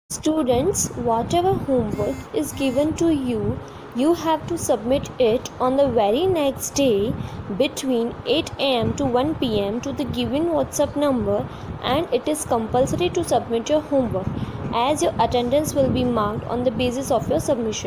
Students, whatever homework is given to you, you have to submit it on the very next day between 8 am to 1 pm to the given WhatsApp number, and it is compulsory to submit your homework as your attendance will be marked on the basis of your submission.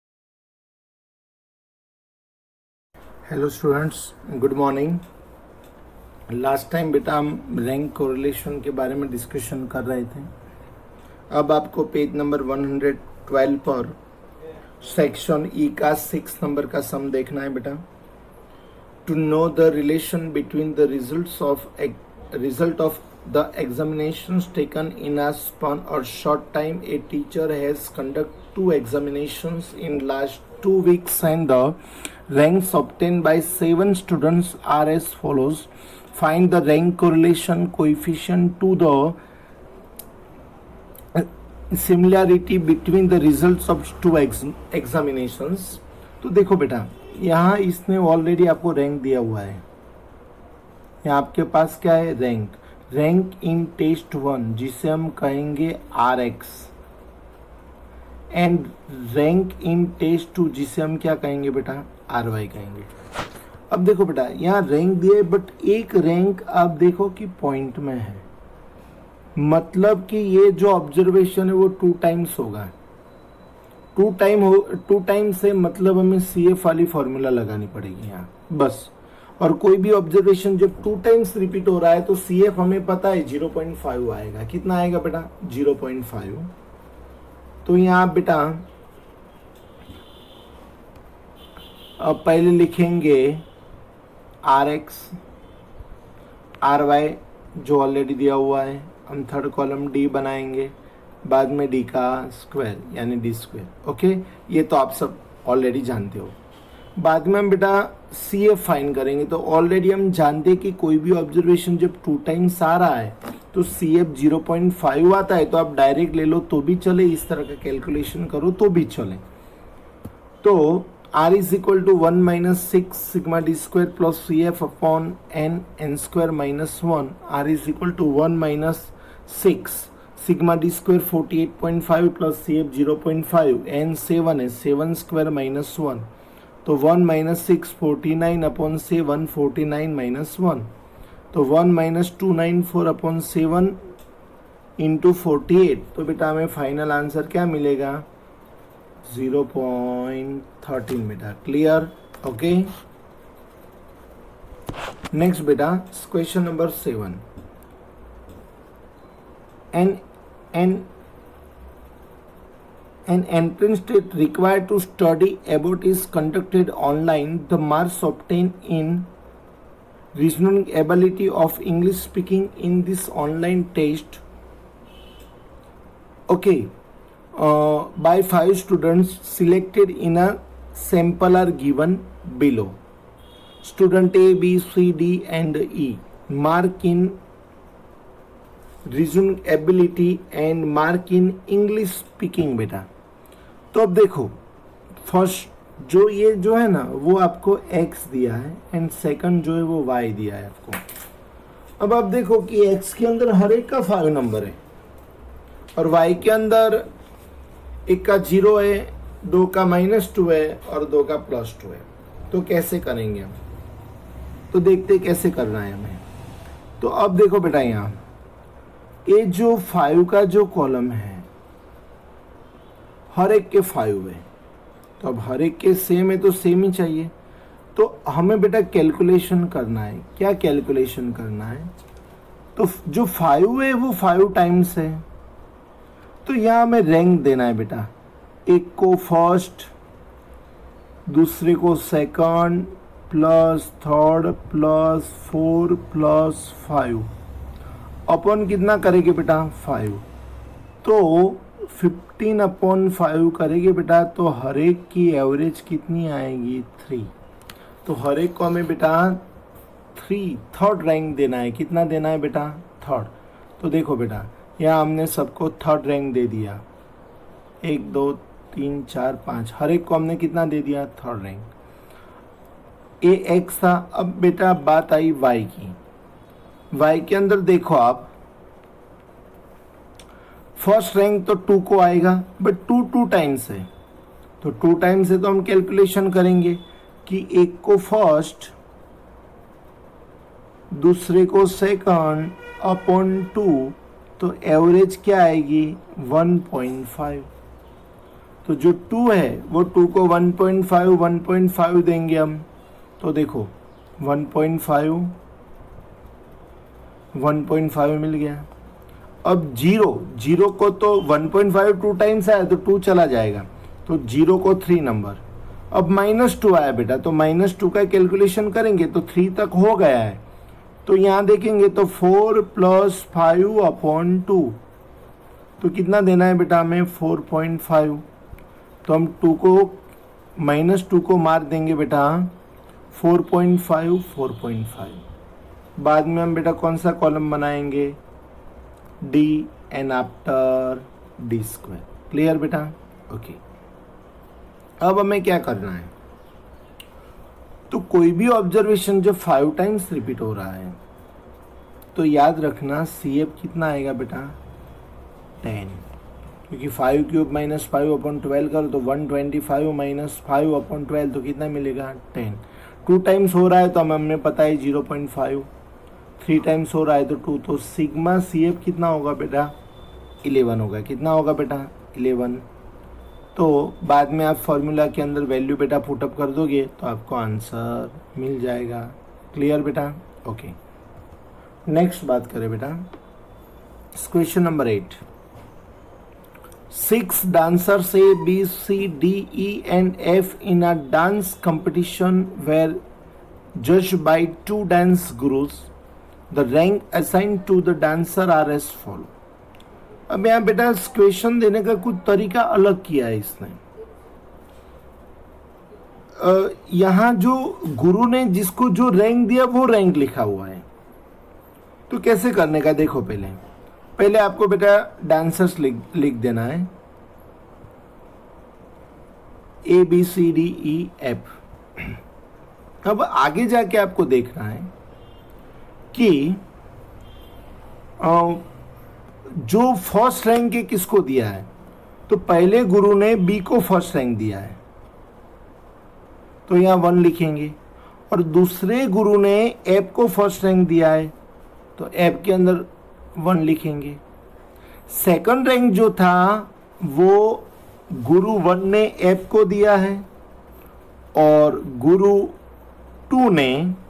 Hello students, good morning. Last time बेटा हम rank correlation के बारे में discussion कर रहे थे। अब आपको पेज नंबर 112 पर सेक्शन ई का 6 नंबर का सम देखना है बेटा। To know the relation between the result of the examinations taken in a span और short time, a teacher has conduct 2 examinations in last 2 weeks and the ranks obtained by 7 students are as follows. Find the rank correlation coefficient to the similarity between the results of 2 examinations. तो देखो बेटा, यहाँ इसने already आपको rank दिया हुआ है। यहाँ आपके पास क्या है? रैंक इन टेस्ट 1 जिसे हम कहेंगे RX, and rank in test 2 जिसे हम क्या कहेंगे बेटा? RY कहेंगे। अब देखो बेटा, यहाँ रैंक दिए बट एक रैंक आप देखो कि पॉइंट में है, मतलब कि ये जो ऑब्जर्वेशन है वो 2 टाइम्स होगा। 2 टाइम से मतलब हमें CF वाली फॉर्मूला लगानी पड़ेगी यहाँ बस। और कोई भी ऑब्जर्वेशन जब 2 टाइम्स रिपीट हो रहा है तो CF हमें पता है 0.5 आएगा। कितना आएगा बेटा? 0.5। तो यहाँ बेटा अब पहले लिखेंगे RX RY जो ऑलरेडी दिया हुआ है। हम थर्ड कॉलम D बनाएंगे, बाद में D का स्क्वायर यानी D स्क्वायर। ओके, ये तो आप सब ऑलरेडी जानते हो। बाद में हम बेटा CF फाइंड करेंगे। तो ऑलरेडी हम जानते हैं कि कोई भी ऑब्जर्वेशन जब 2 टाइम्स आ रहा है तो CF 0.5 आता है। तो आप डायरेक्ट ले लो तो भी चले, इस तरह का कैलकुलेशन करो तो भी चले। तो R is equal to 1 minus 6 sigma D square plus CF upon n square minus 1। R is equal to 1 minus 6 sigma D square 48.5 plus CF 0.5, n 7 है, 7 स्क्वायर माइनस 1। तो 1 माइनस 6 49 अपॉन 7, 49 माइनस 1। तो 1 minus 294 upon 7 into 48। तो बेटा हमें final answer क्या मिलेगा? 0.13 बेटा। Clear? Okay, next बेटा question number 7। An entrance test required to study about is conducted online. The marks obtained in reasoning ability of English speaking in this online test, okay, by 5 students selected in a sample are given below. Student A, B, C, D and E mark in reasoning ability and mark in English speaking बेटा। तो अब देखो, first जो ये जो है ना वो आपको X दिया है एंड सेकंड जो है वो Y दिया है आपको। अब आप देखो कि X के अंदर हर एक का 5 नंबर है और Y के अंदर एक का 0 है, 2 का -2 है और 2 का +2 है। तो कैसे करेंगे हम? तो देखते कैसे करना है हमें। तो अब देखो बेटा, यहाँ ये जो 5 का जो कॉलम है हर एक के 5 है, तो अब हर एक के सेम है तो सेम ही चाहिए। तो हमें बेटा कैलकुलेशन करना है। क्या कैलकुलेशन करना है? तो जो 5 है वो 5 टाइम्स है, तो यहाँ हमें रैंक देना है बेटा। एक को फर्स्ट, दूसरे को second, plus third, plus 4, plus 5 upon कितना करेंगे बेटा? 5। तो 15 अपॉन 5 करेंगे बेटा, तो हर एक की एवरेज कितनी आएगी? 3। तो हर एक को हमें बेटा 3 थर्ड रैंक देना है। कितना देना है बेटा? 3rd। तो देखो बेटा, यहाँ हमने सबको 3rd रैंक दे दिया। 1 2 3 4 5 हर एक को हमने कितना दे दिया? 3rd rank. ये X था। अब बेटा बात आई Y की। Y के अंदर देखो आप फर्स्ट रैंक तो 2 को आएगा, बट 2 टाइम्स है, तो 2 टाइम्स है तो हम कैलकुलेशन करेंगे कि एक को फर्स्ट, दूसरे को सेकंड अपॉन 2, तो एवरेज क्या आएगी 1.5। तो जो 2 है वो 2 को 1.5 देंगे हम, तो देखो 1.5 मिल गया। अब जीरो को तो 1.5 2 टाइम्स आया तो 2 चला जाएगा, तो 0 को 3 नंबर। अब -2 आया बेटा, तो -2 का कैलकुलेशन करेंगे तो 3 तक हो गया है, तो यहाँ देखेंगे तो 4 + 5 अपॉन 2, तो कितना देना है बेटा हमें 4.5। तो हम 2 को -2 को मार देंगे बेटा 4.5। बाद में हम बेटा कौन सा कॉलम बनाएंगे, D and after D²। Clear बेटा? ओके। अब हमें क्या करना है, तो कोई भी ऑब्जर्वेशन जब 5 टाइम्स रिपीट हो रहा है तो याद रखना CF कितना आएगा बेटा 10, क्योंकि 5³ - 5/12 करो तो 125 - 5/12 तो कितना मिलेगा 10। 2 टाइम्स हो रहा है तो हमें पता है 0.5, 3 टाइम्स हो रहा है तो 2, तो सिग्मा CF कितना होगा बेटा 11 होगा। कितना होगा बेटा 11। तो बाद में आप फॉर्मूला के अंदर वैल्यू बेटा पुटअप कर दोगे तो आपको आंसर मिल जाएगा। क्लियर बेटा? ओके। नेक्स्ट बात करें बेटा, question number 8। 6 dancers A, B, C, D, E and F in a dance competition were judged by 2 dance gurus. The rank assigned to the dancer are as follow. अब यहाँ बेटा question देने का कुछ तरीका अलग किया है इसने। यहाँ जो गुरु ने जिसको जो रैंक दिया वो रैंक लिखा हुआ है, तो कैसे करने का देखो। पहले आपको बेटा डांसर्स लिख देना है ABCDEF। अब आगे जाके आपको देखना है कि जो फर्स्ट रैंक है किसको दिया है, तो पहले गुरु ने बी को फर्स्ट रैंक दिया है तो यहाँ 1 लिखेंगे, और दूसरे गुरु ने एफ को फर्स्ट रैंक दिया है तो एफ के अंदर 1 लिखेंगे। सेकंड रैंक जो था वो गुरु 1 ने एफ को दिया है और गुरु 2 ने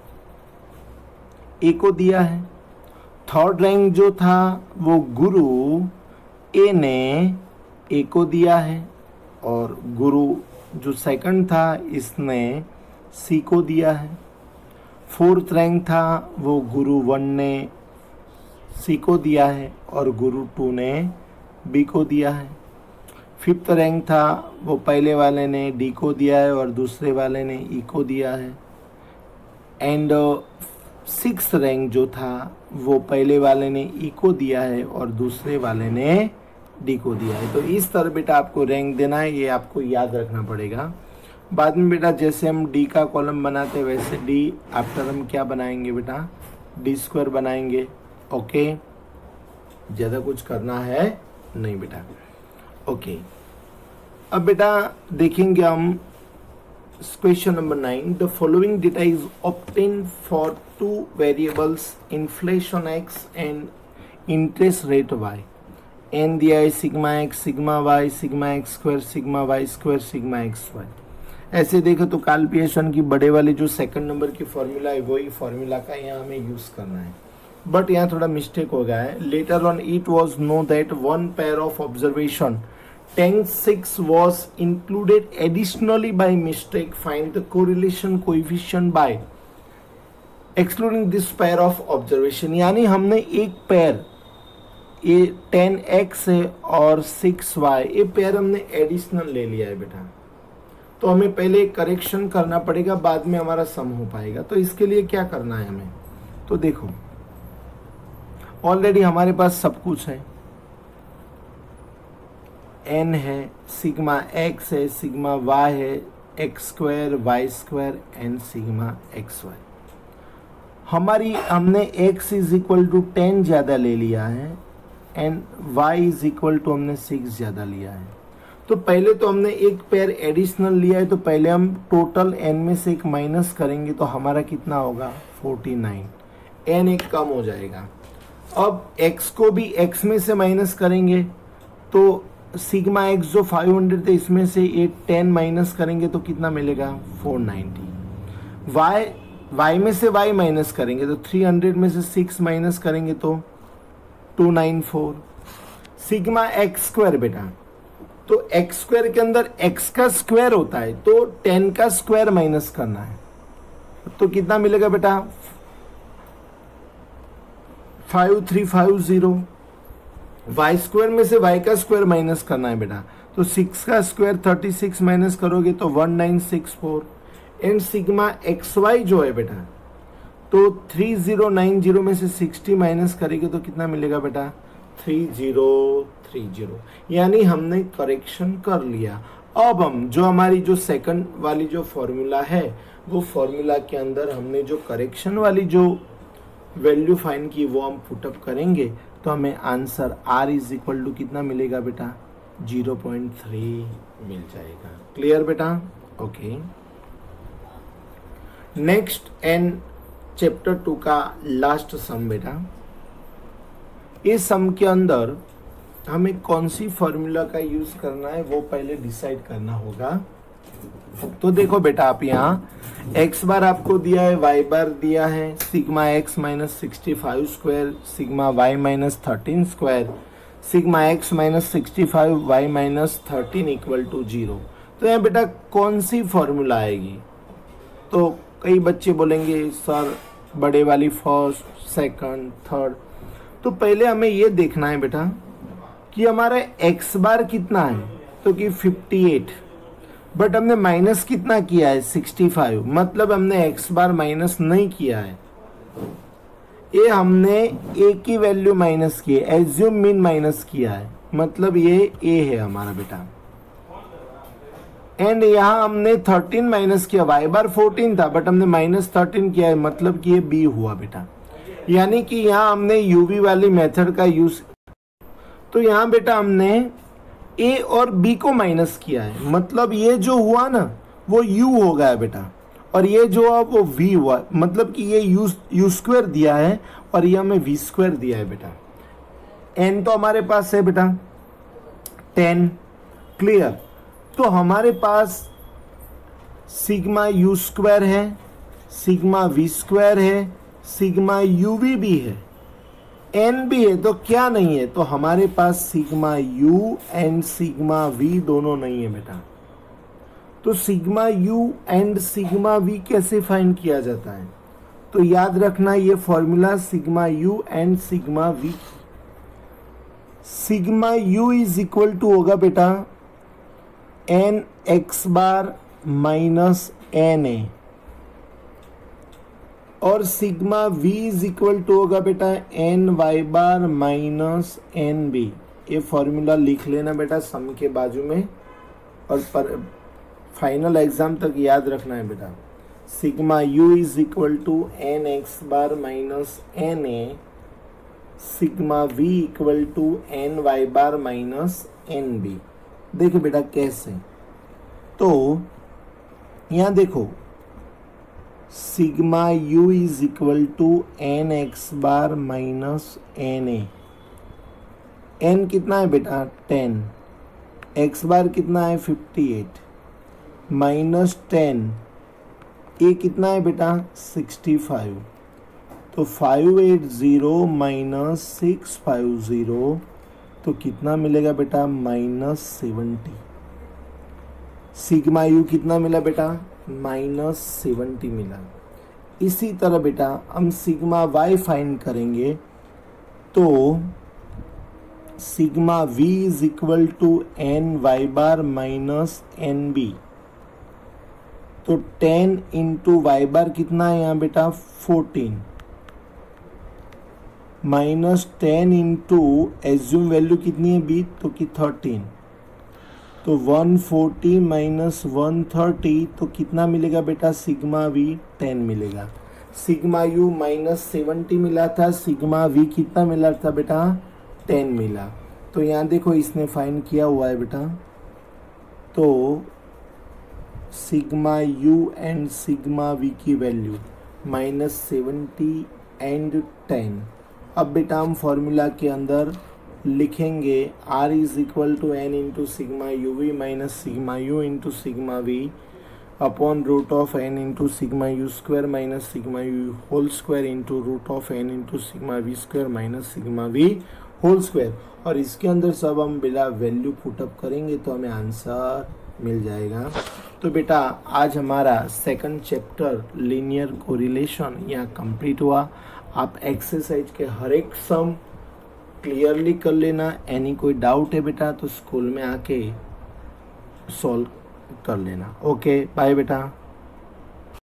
ए को दिया है। थर्ड रैंक जो था वो गुरु ए ने ए को दिया है और गुरु जो सेकंड था इसने सी को दिया है। फोर्थ रैंक था वो गुरु 1 ने सी को दिया है और गुरु 2 ने बी को दिया है। फिफ्थ रैंक था वो पहले वाले ने डी को दिया है और दूसरे वाले ने ई को दिया है। एंड सिक्स्थ रैंक जो था वो पहले वाले ने ई को दिया है और दूसरे वाले ने डी को दिया है। तो इस तरह बेटा आपको रैंक देना है, ये आपको याद रखना पड़ेगा। बाद में बेटा जैसे हम डी का कॉलम बनाते हैं वैसे डी आफ्टर हम क्या बनाएंगे बेटा D² बनाएंगे। ओके, ज़्यादा कुछ करना है नहीं बेटा। ओके, अब बेटा देखेंगे हम question number 9। The following data is obtained for 2 variables inflation x and interest rate y। N दिया है sigma x, sigma y, sigma x², sigma y², sigma xy। ऐसे देखें तो काल पियर्सन की बड़े वाली जो सेकंड नंबर की फॉर्मूला है वही फॉर्मूला का यहाँ हमें यूज करना है, बट यहाँ थोड़ा मिस्टेक हो गया है। Later on it was know that 1 pair of observation tank 6 was included additionally by mistake. Find the correlation coefficient by excluding this pair of observation। यानी हमने एक पेयर ये 10x है और 6y ये पेयर हमने एडिशनल ले लिया है बेटा, तो हमें पहले करेक्शन करना पड़ेगा, बाद में हमारा सम हो पाएगा। तो इसके लिए क्या करना है हमें, तो देखो ऑलरेडी हमारे पास सब कुछ है, n है, सिग्मा x है, सिग्मा y है, x² y² and sigma xy। हमने x = 10 ज़्यादा ले लिया है and y is equal to हमने 6 ज़्यादा लिया है। तो पहले तो हमने एक पेयर एडिशनल लिया है, तो पहले हम टोटल n में से एक माइनस करेंगे तो हमारा कितना होगा 49, n एक कम हो जाएगा। अब x को भी x में से माइनस करेंगे तो सिग्मा x जो 500 थे इसमें से ये 10 माइनस करेंगे तो कितना मिलेगा 490। y में से y माइनस करेंगे तो 300 में से 6 माइनस करेंगे तो 294। सिग्मा x स्क्वायर बेटा, तो x स्क्वायर के अंदर x का स्क्वायर होता है तो 10 का स्क्वायर माइनस करना है तो कितना मिलेगा बेटा 5350। y स्क्वायर में से y का स्क्वायर माइनस करना है बेटा, तो 6 का स्क्वायर 36 माइनस करोगे तो 1964। एंड सिग्मा xy जो है बेटा, तो 3090 में से 60 माइनस करेंगे तो कितना मिलेगा बेटा 3030। यानी हमने करेक्शन कर लिया। अब हम जो हमारी जो सेकंड वाली जो फॉर्मूला है वो फॉर्मूला के अंदर हमने जो करेक्शन वाली जो वैल्यू फाइंड की वो हम पुटअप करेंगे तो हमें answer r is equal to कितना मिलेगा बेटा 0.3 मिल जाएगा। क्लियर बेटा? ओके। नेक्स्ट एंड चैप्टर 2 का लास्ट सम बेटा, इस सम के अंदर हमें कौन सी फॉर्मूला का यूज करना है वो पहले डिसाइड करना होगा। तो देखो बेटा, आप यहाँ x बार आपको दिया है, y बार दिया है, sigma x minus 65 square, sigma y minus 13 square, sigma x minus 65 y minus 13 equal to 0। तो यहाँ बेटा कौन सी फॉर्मूला आएगी? तो कई बच्चे बोलेंगे सर बड़े वाली फर्स्ट सेकंड थर्ड। तो पहले हमें ये देखना है बेटा कि हमारा x बार कितना है, तो कि 58, बट हमने माइनस कितना किया है 65, मतलब हमने x बार माइनस नहीं किया है, ये हमने a की वैल्यू माइनस की है, एज्यूम मीन माइनस किया है, मतलब ये a है हमारा बेटा। एंड यहाँ हमने 13 माइनस किया, y बार 14 था बट हमने माइनस 13 किया है, मतलब कि ये b हुआ बेटा। यानी कि यहाँ हमने यूवी वाली मेथड का यूज, तो यहाँ बेटा हमने a और b को माइनस किया है, मतलब ये जो हुआ ना वो u हो गया बेटा, और ये जो अब वो v हुआ, मतलब कि ये u स्क्वायर दिया है और ये हमें v स्क्वायर दिया है बेटा। n तो हमारे पास है बेटा 10। क्लियर? तो हमारे पास सिग्मा u स्क्वायर है, सिग्मा v स्क्वायर है, सिग्मा uv भी है, n भी है, तो क्या नहीं है? तो हमारे पास sigma u and sigma v दोनों नहीं है बेटा। तो sigma u and sigma v कैसे फाइंड किया जाता है? तो याद रखना ये formula sigma u and sigma v। Sigma u is equal to होगा बेटा n x bar minus n a, और sigma v is equal to होगा बेटा n y bar minus n b। ये फॉर्मूला लिख लेना बेटा सम के बाजू में, और फाइनल एग्जाम तक याद रखना है बेटा। Sigma u is equal to n x bar minus n a, sigma v equal to n y bar minus n b। देखो बेटा कैसे, तो यहाँ देखो sigma u is equal to n x bar minus n a. n कितना है बेटा 10, x बार कितना है 58, माइनस 10, a कितना है बेटा 65, तो 580 माइनस 650 तो कितना मिलेगा बेटा -70। सिग्मा u कितना मिला बेटा -70 मिला। इसी तरह बेटा हम सिग्मा y फाइंड करेंगे, तो sigma v is equal to n y bar minus n b. तो 10 इंटू वाई बार कितना है यहाँ बेटा 14, माइनस 10 इंटू एज्यूम वैल्यू कितनी है बी, तो कि 13, तो 140 माइनस 130 तो कितना मिलेगा बेटा सिग्मा वी 10 मिलेगा। सिग्मा यू -70 मिला था, सिग्मा वी कितना मिला था बेटा 10 मिला। तो यहाँ देखो इसने फाइंड किया हुआ है बेटा, तो sigma u and sigma v की वैल्यू -70 एंड 10। अब बेटा हम फॉर्मूला के अंदर लिखेंगे R is equal to n into sigma u v minus sigma u into sigma v upon root of n into sigma u square minus sigma u whole square into root of n into sigma v square minus sigma v whole square. और इसके अंदर सब हम बिना value put up करेंगे तो हमें answer मिल जाएगा। तो बेटा आज हमारा सेकंड चैप्टर लीनियर कोरिलेशन यहाँ कंप्लीट हुआ। आप एक्सरसाइज के हर एक सम क्लियरली कर लेना। एनी कोई डाउट है बेटा तो स्कूल में आके सॉल्व कर लेना। ओके बाय बेटा।